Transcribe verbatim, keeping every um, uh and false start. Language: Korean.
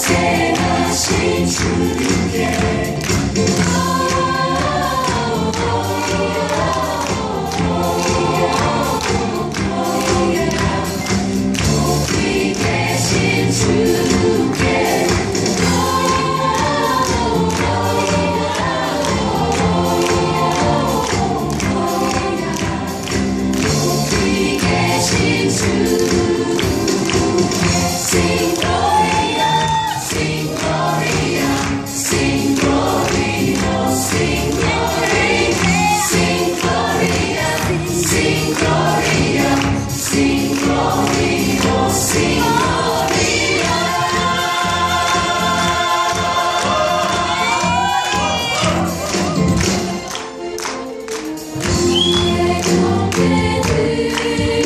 생하신 주께 높이 계신 주께 높이 계신 주 Sing Gloria, sing Gloria, sing Gloria, sing Gloria, sing Gloria, sing Gloria, sing Gloria, sing Gloria.